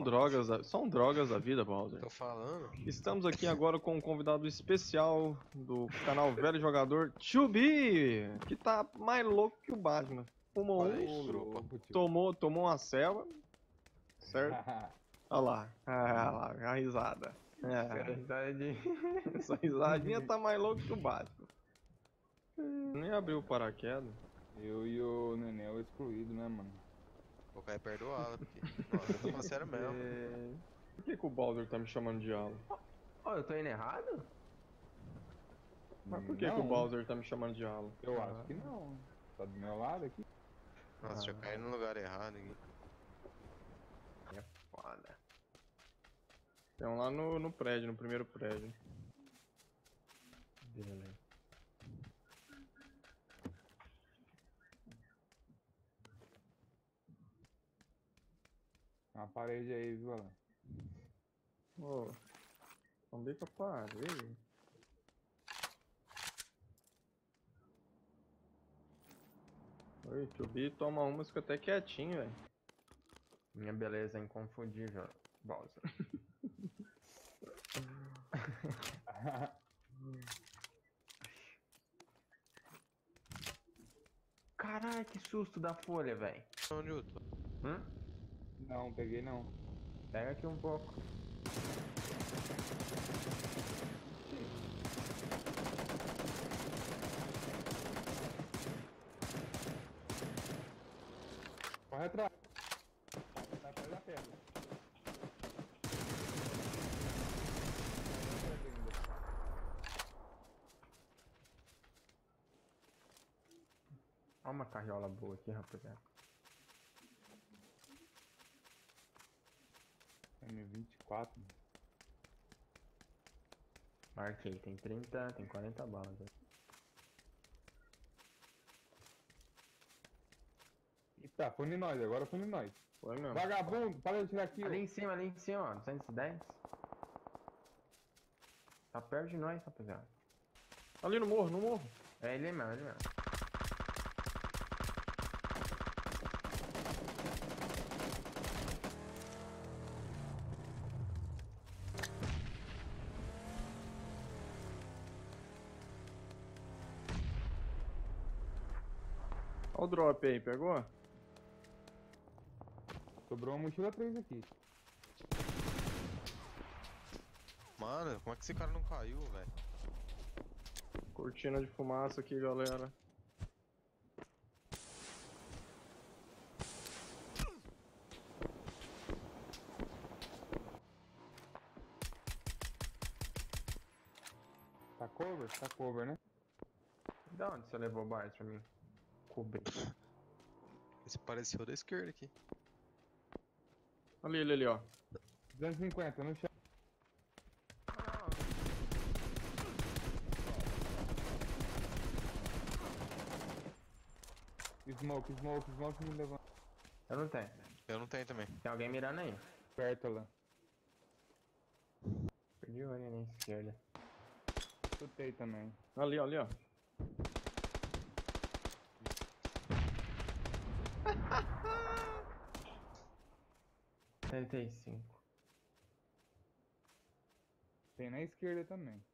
São drogas da vida, Bowser. Tô falando. Estamos aqui agora com um convidado especial do canal Velho Jogador, Chubi, que tá mais louco que o Batman. Fumou Olha aí, um, trupa. tomou uma selva, certo? Olha lá, a risada. Essa risadinha tá mais louco que o Batman. Nem abriu o paraquedas. Eu e o Nenel excluído, né, mano? Vou cair perto do ala, porque. Ó, eu tô falando sério mesmo. Por que o Bowser tá me chamando de Alan? Ó, eu tô indo errado? Mas por que o Não, Bowser tá me chamando de Alan? Eu acho que não. Tá do meu lado aqui. Nossa, deixa eu cair no lugar errado aqui. É foda. Tem um lá no prédio, no primeiro prédio. Beleza. Uma parede aí, viu, Alan? Ô, tombei com a parede. Oi, Chubi toma umas que até quietinho, velho. Minha beleza é inconfundível, Bowser. Caralho, que susto da folha, velho. Onde eu tô? Não, peguei não. Pega aqui um pouco. Corre atrás. Tá atrás da pedra. Olha uma carriola boa aqui, rapaziada. M24. Marquei, tem 30, tem 40 balas. Eita, foi em nós, agora foi em nós. Foi mesmo. Vagabundo, para de tirar aqui, Ali em cima, ó, 210. Tá perto de nós, rapaziada. Ali no morro, no morro. É ele mesmo, ele mesmo. Olha o drop aí, pegou? Sobrou uma mochila 3 aqui. Mano, como é que esse cara não caiu, velho? Cortina de fumaça aqui, galera. Tá cover? Tá cover, né? Da onde você levou o Bart pra mim? Cobrir. Esse pareceu da esquerda aqui. Ali, ó. 250 no chão. Smoke me levando. Eu não tenho. Eu não tenho também. Tem alguém mirando aí? Perto lá. Perdi o olho na esquerda. Chutei também. Ali, ó. 35. Tem na esquerda também.